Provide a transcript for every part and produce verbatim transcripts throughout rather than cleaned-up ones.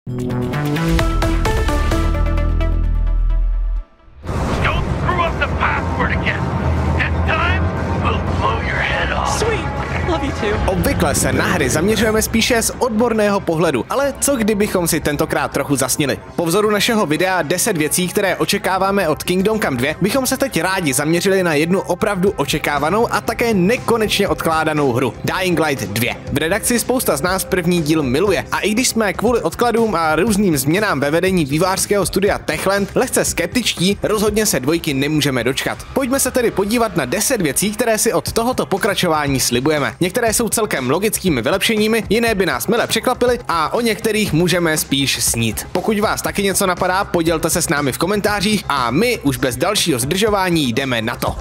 Obvykle se na hry zaměřujeme spíše z odborného pohledu, ale co kdybychom si tentokrát trochu zasnili? Po vzoru našeho videa deset věcí, které očekáváme od Kingdom Come dva, bychom se teď rádi zaměřili na jednu opravdu očekávanou a také nekonečně odkládanou hru, Dying Light dva. V redakci spousta z nás první díl miluje a i když jsme kvůli odkladům a různým změnám ve vedení vývojářského studia Techland lehce skeptičtí, rozhodně se dvojky nemůžeme dočkat. Pojďme se tedy podívat na deset věcí, které si od tohoto pokračování slibujeme. Některé jsou celkem logickými vylepšeními, jiné by nás mile překvapily a o některých můžeme spíš snít. Pokud vás taky něco napadá, podělte se s námi v komentářích a my už bez dalšího zdržování jdeme na to.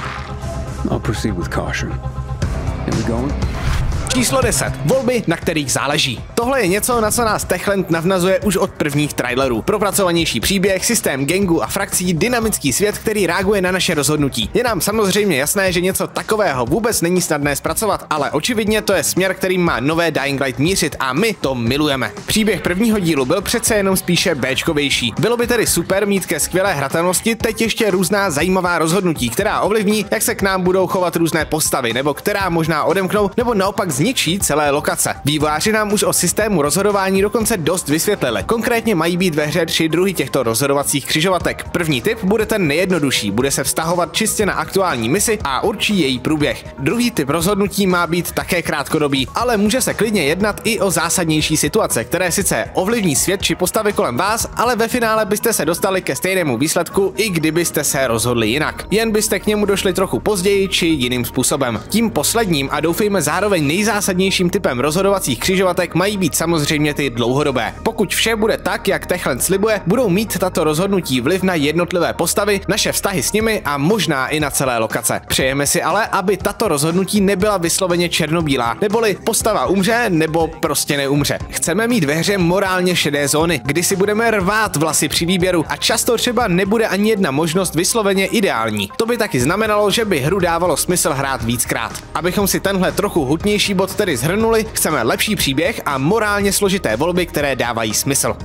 I'll proceed with caution. Here we go. Číslo deset. Volby, na kterých záleží. Tohle je něco, na co nás Techland navnazuje už od prvních trailerů. Propracovanější příběh, systém gangů a frakcí, dynamický svět, který reaguje na naše rozhodnutí. Je nám samozřejmě jasné, že něco takového vůbec není snadné zpracovat, ale očividně to je směr, kterým má nové Dying Light mířit a my to milujeme. Příběh prvního dílu byl přece jenom spíše béčkovější. Bylo by tedy super mít ke skvělé hratelnosti teď ještě různá zajímavá rozhodnutí, která ovlivní, jak se k nám budou chovat různé postavy, nebo která možná odemknou, nebo naopak zničí celé lokace. Vývojáři nám už o systému rozhodování dokonce dost vysvětlili. Konkrétně mají být ve hře tři druhy těchto rozhodovacích křižovatek. První typ bude ten nejjednodušší, bude se vztahovat čistě na aktuální misi a určí její průběh. Druhý typ rozhodnutí má být také krátkodobý, ale může se klidně jednat i o zásadnější situace, které sice ovlivní svět či postavy kolem vás, ale ve finále byste se dostali ke stejnému výsledku, i kdybyste se rozhodli jinak. Jen byste k němu došli trochu později či jiným způsobem. Tím posledním a doufejme zároveň nejzásadnějším typem rozhodovacích křižovatek mají být samozřejmě ty dlouhodobé. Pokud vše bude tak, jak Techland slibuje, budou mít tato rozhodnutí vliv na jednotlivé postavy, naše vztahy s nimi a možná i na celé lokace. Přejeme si ale, aby tato rozhodnutí nebyla vysloveně černobílá, neboli postava umře nebo prostě neumře. Chceme mít ve hře morálně šedé zóny, kdy si budeme rvát vlasy při výběru a často třeba nebude ani jedna možnost vysloveně ideální. To by taky znamenalo, že by hru dávalo smysl hrát víckrát. Abychom si tenhle trochu hutnější bod tedy shrnuli, chceme lepší příběh a morálně složité volby, které dávají smysl.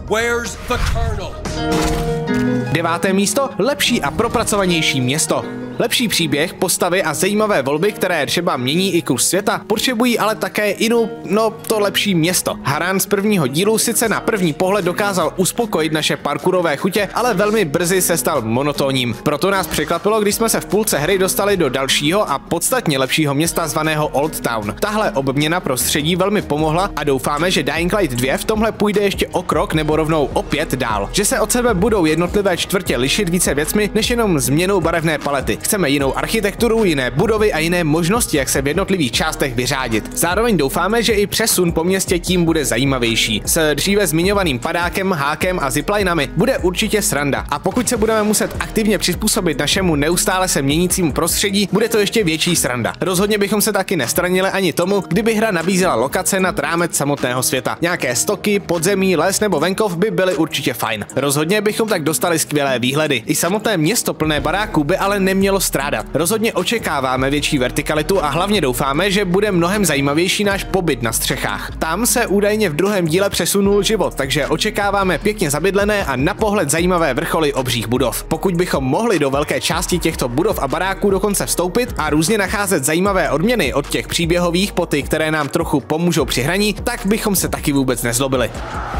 Deváté místo, lepší a propracovanější město. Lepší příběh, postavy a zajímavé volby, které třeba mění i kus světa, potřebují ale také jinou, no to lepší město. Haran z prvního dílu sice na první pohled dokázal uspokojit naše parkourové chutě, ale velmi brzy se stal monotónním. Proto nás překvapilo, když jsme se v půlce hry dostali do dalšího a podstatně lepšího města zvaného Old Town. Tahle obměna prostředí velmi pomohla a doufáme, že Dying Light dva v tomhle půjde ještě o krok nebo rovnou opět dál. Že se od sebe budou jednotlivé čtvrtě lišit více věcmi, než jenom změnou barevné palety. Chceme jinou architekturu, jiné budovy a jiné možnosti, jak se v jednotlivých částech vyřádit. Zároveň doufáme, že i přesun po městě tím bude zajímavější. S dříve zmiňovaným padákem, hákem a ziplinami bude určitě sranda. A pokud se budeme muset aktivně přizpůsobit našemu neustále se měnícímu prostředí, bude to ještě větší sranda. Rozhodně bychom se taky nestranili ani tomu, kdyby hra nabízela lokace nad rámec samotného světa. Nějaké stoky, podzemí, les nebo venkov by byly určitě fajn. Rozhodně bychom tak dostali skvělé výhledy. I samotné město plné baráků by ale nemělo strádat. Rozhodně očekáváme větší vertikalitu a hlavně doufáme, že bude mnohem zajímavější náš pobyt na střechách. Tam se údajně v druhém díle přesunul život, takže očekáváme pěkně zabydlené a na pohled zajímavé vrcholy obřích budov. Pokud bychom mohli do velké části těchto budov a baráků dokonce vstoupit a různě nacházet zajímavé odměny od těch příběhových po ty, které nám trochu pomůžou při hraní, tak bychom se taky vůbec nezlobili.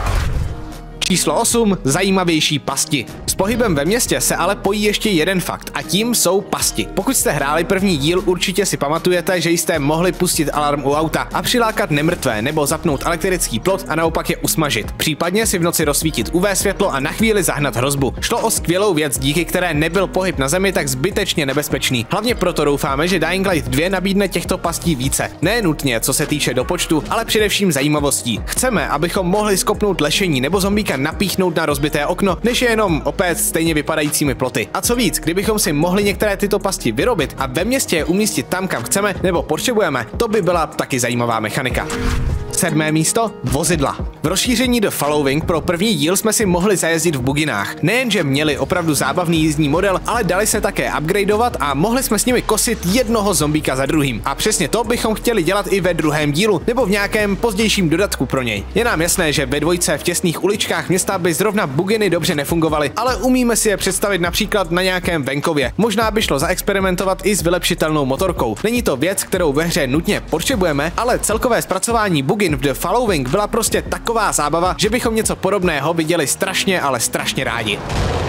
Číslo osm. Zajímavější pasti. S pohybem ve městě se ale pojí ještě jeden fakt a tím jsou pasti. Pokud jste hráli první díl, určitě si pamatujete, že jste mohli pustit alarm u auta a přilákat nemrtvé nebo zapnout elektrický plot a naopak je usmažit. Případně si v noci rozsvítit U V světlo a na chvíli zahnat hrozbu. Šlo o skvělou věc, díky které nebyl pohyb na zemi tak zbytečně nebezpečný. Hlavně proto doufáme, že Dying Light dva nabídne těchto pastí více. Ne nutně, co se týče do počtu, ale především zajímavostí. Chceme, abychom mohli skopnout lešení nebo zombíka napíchnout na rozbité okno, než je jenom opět stejně vypadajícími ploty. A co víc, kdybychom si mohli některé tyto pasti vyrobit a ve městě je umístit tam, kam chceme nebo potřebujeme, to by byla taky zajímavá mechanika. Sedmé místo, vozidla. V rozšíření The Following pro první díl jsme si mohli zajezdit v buginách. Nejenže měli opravdu zábavný jízdní model, ale dali se také upgradeovat a mohli jsme s nimi kosit jednoho zombíka za druhým. A přesně to bychom chtěli dělat i ve druhém dílu, nebo v nějakém pozdějším dodatku pro něj. Je nám jasné, že ve dvojce v těsných uličkách města by zrovna buginy dobře nefungovaly, ale umíme si je představit například na nějakém venkově. Možná by šlo zaexperimentovat i s vylepšitelnou motorkou. Není to věc, kterou ve hře nutně potřebujeme, ale celkové zpracování bugin v The Following byla prostě taková zábava, že bychom něco podobného viděli strašně, ale strašně rádi.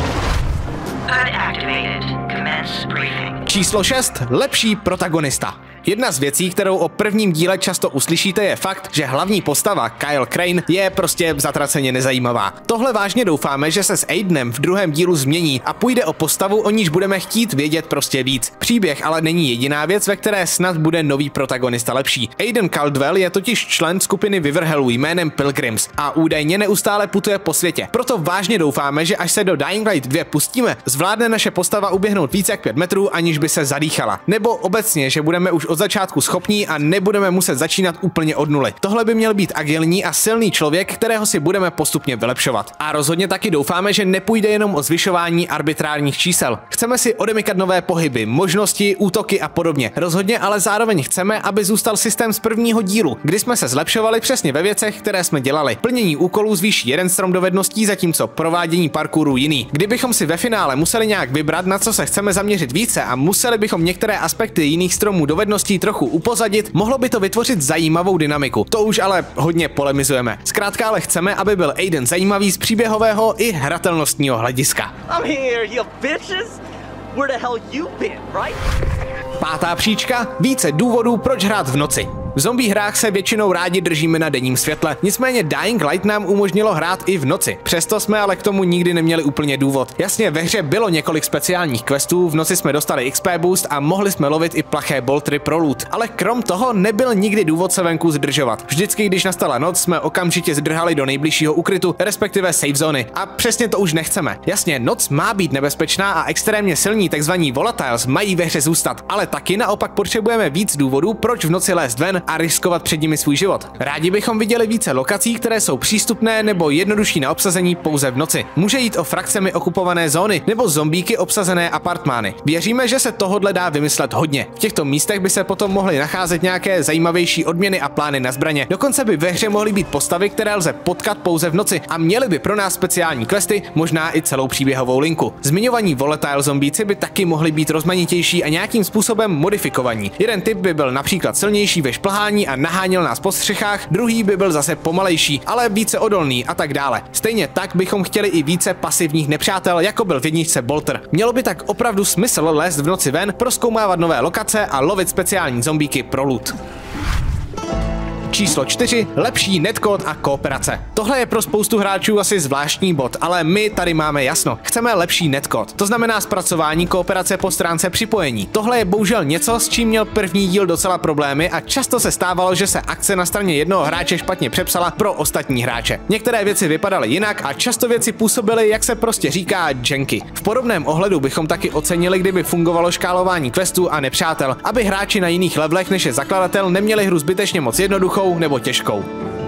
Číslo šest. Lepší protagonista. Jedna z věcí, kterou o prvním díle často uslyšíte, je fakt, že hlavní postava Kyle Crane je prostě zatraceně nezajímavá. Tohle vážně doufáme, že se s Aidenem v druhém dílu změní a půjde o postavu, o níž budeme chtít vědět prostě víc. Příběh ale není jediná věc, ve které snad bude nový protagonista lepší. Aiden Caldwell je totiž člen skupiny vyvrhelů jménem Pilgrims a údajně neustále putuje po světě. Proto vážně doufáme, že až se do Dying Light dva pustíme, zvládne naše postava uběhnout více jak pět metrů, aniž by se zadýchala. Nebo obecně, že budeme už od začátku schopní a nebudeme muset začínat úplně od nuly. Tohle by měl být agilní a silný člověk, kterého si budeme postupně vylepšovat. A rozhodně taky doufáme, že nepůjde jenom o zvyšování arbitrárních čísel. Chceme si odemykat nové pohyby, možnosti, útoky a podobně. Rozhodně ale zároveň chceme, aby zůstal systém z prvního dílu, kdy jsme se zlepšovali přesně ve věcech, které jsme dělali. Plnění úkolů zvýší jeden strom dovedností, zatímco provádění parkouru jiný. Kdybychom si ve finále museli nějak vybrat, na co se chceme zaměřit více a museli bychom některé aspekty jiných stromů dovedností trochu upozadit, mohlo by to vytvořit zajímavou dynamiku. To už ale hodně polemizujeme. Zkrátka ale chceme, aby byl Aiden zajímavý z příběhového i hratelnostního hlediska. Pátá příčka, více důvodů, proč hrát v noci. V zombie hrách se většinou rádi držíme na denním světle, nicméně Dying Light nám umožnilo hrát i v noci. Přesto jsme ale k tomu nikdy neměli úplně důvod. Jasně, ve hře bylo několik speciálních questů, v noci jsme dostali X P boost a mohli jsme lovit i plaché boltry pro loot, ale krom toho nebyl nikdy důvod se venku zdržovat. Vždycky, když nastala noc, jsme okamžitě zdrhali do nejbližšího ukrytu, respektive safe zóny. A přesně to už nechceme. Jasně, noc má být nebezpečná a extrémně silní takzvaní volatiles mají ve hře zůstat, ale taky naopak potřebujeme víc důvodů, proč v noci lézt ven a riskovat před nimi svůj život. Rádi bychom viděli více lokací, které jsou přístupné nebo jednodušší na obsazení pouze v noci. Může jít o frakcemi okupované zóny nebo zombíky obsazené apartmány. Věříme, že se tohodle dá vymyslet hodně. V těchto místech by se potom mohly nacházet nějaké zajímavější odměny a plány na zbraně. Dokonce by ve hře mohly být postavy, které lze potkat pouze v noci a měly by pro nás speciální questy, možná i celou příběhovou linku. Zmiňovaní volatile zombíci by taky mohli být rozmanitější a nějakým způsobem modifikovaní. Jeden typ by byl například silnější ve šplhání a naháněl nás po střechách, druhý by byl zase pomalejší, ale více odolný a tak dále. Stejně tak bychom chtěli i více pasivních nepřátel, jako byl v jedničce Bolter. Mělo by tak opravdu smysl lézt v noci ven, prozkoumávat nové lokace a lovit speciální zombíky pro loot. Číslo čtyři. Lepší netcode a kooperace. Tohle je pro spoustu hráčů asi zvláštní bod, ale my tady máme jasno. Chceme lepší netcode. To znamená zpracování kooperace po stránce připojení. Tohle je bohužel něco, s čím měl první díl docela problémy a často se stávalo, že se akce na straně jednoho hráče špatně přepsala pro ostatní hráče. Některé věci vypadaly jinak a často věci působily, jak se prostě říká, janky. V podobném ohledu bychom taky ocenili, kdyby fungovalo škálování questů a nepřátel, aby hráči na jiných levelech než je zakladatel neměli hru zbytečně moc jednoduchou nebo těžkou.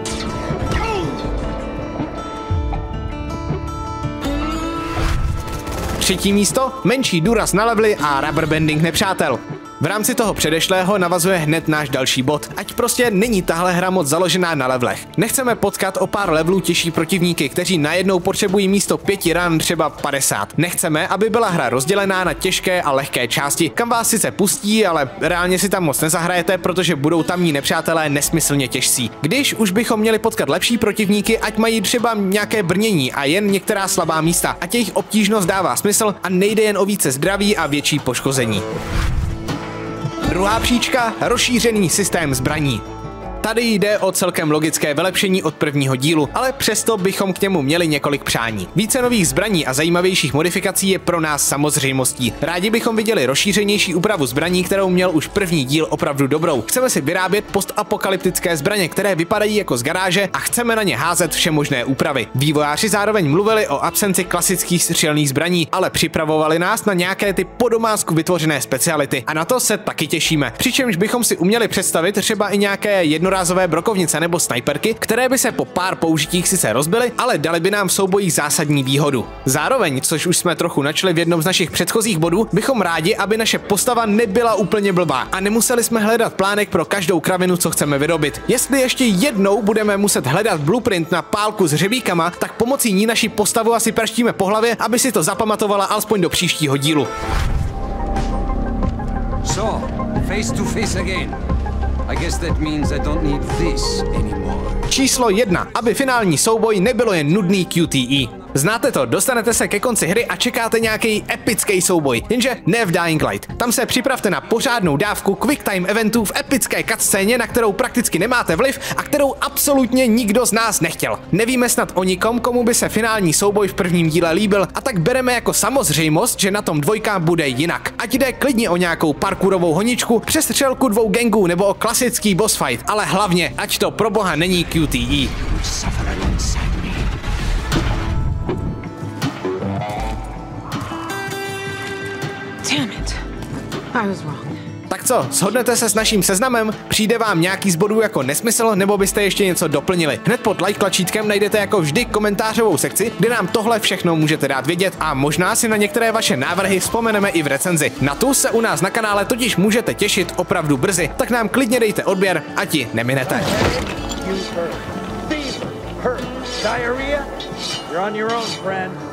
Třetí místo, menší důraz na levely a rubberbanding nepřátel. V rámci toho předešlého navazuje hned náš další bod, ať prostě není tahle hra moc založená na levelech. Nechceme potkat o pár levelů těžší protivníky, kteří najednou potřebují místo pěti ran třeba padesát. Nechceme, aby byla hra rozdělená na těžké a lehké části, kam vás sice pustí, ale reálně si tam moc nezahrajete, protože budou tamní nepřátelé nesmyslně těžcí. Když už bychom měli potkat lepší protivníky, ať mají třeba nějaké brnění a jen některá slabá místa, ať jejich obtížnost dává smysl a nejde jen o více zdraví a větší poškození. Druhá příčka, rozšířený systém zbraní. Tady jde o celkem logické vylepšení od prvního dílu, ale přesto bychom k němu měli několik přání. Více nových zbraní a zajímavějších modifikací je pro nás samozřejmostí. Rádi bychom viděli rozšířenější úpravu zbraní, kterou měl už první díl opravdu dobrou. Chceme si vyrábět postapokalyptické zbraně, které vypadají jako z garáže a chceme na ně házet všemožné úpravy. Vývojáři zároveň mluvili o absenci klasických střelných zbraní, ale připravovali nás na nějaké ty po domácku vytvořené speciality a na to se taky těšíme. Přičemž bychom si uměli představit třeba i nějaké jedno jednorázové brokovnice nebo snajperky, které by se po pár použitích sice rozbily, ale dali by nám v soubojích zásadní výhodu. Zároveň, což už jsme trochu načli v jednom z našich předchozích bodů, bychom rádi, aby naše postava nebyla úplně blbá a nemuseli jsme hledat plánek pro každou kravinu, co chceme vyrobit. Jestli ještě jednou budeme muset hledat blueprint na pálku s hřebíkama, tak pomocí ní naši postavu asi prštíme po hlavě, aby si to zapamatovala alespoň do příštího dílu. So, face to face again. I guess that means I don't need this anymore. Číslo jedna. Aby finální souboj nebylo jen nudný Q T E. Znáte to, dostanete se ke konci hry a čekáte nějaký epický souboj, jenže ne v Dying Light. Tam se připravte na pořádnou dávku quick time eventů v epické cutscéně, na kterou prakticky nemáte vliv a kterou absolutně nikdo z nás nechtěl. Nevíme snad o nikom, komu by se finální souboj v prvním díle líbil, a tak bereme jako samozřejmost, že na tom dvojka bude jinak. Ať jde klidně o nějakou parkourovou honičku, přestřelku dvou gangů nebo o klasický boss fight, ale hlavně, ať to pro boha není Q T E. Damn it. I was wrong. Tak co, shodnete se s naším seznamem? Přijde vám nějaký z bodů jako nesmysl, nebo byste ještě něco doplnili? Hned pod like tlačítkem najdete jako vždy komentářovou sekci, kde nám tohle všechno můžete dát vědět a možná si na některé vaše návrhy vzpomeneme i v recenzi. Na tu se u nás na kanále totiž můžete těšit opravdu brzy, tak nám klidně dejte odběr a ti neminete. Diarrhea? You're on your own, friend.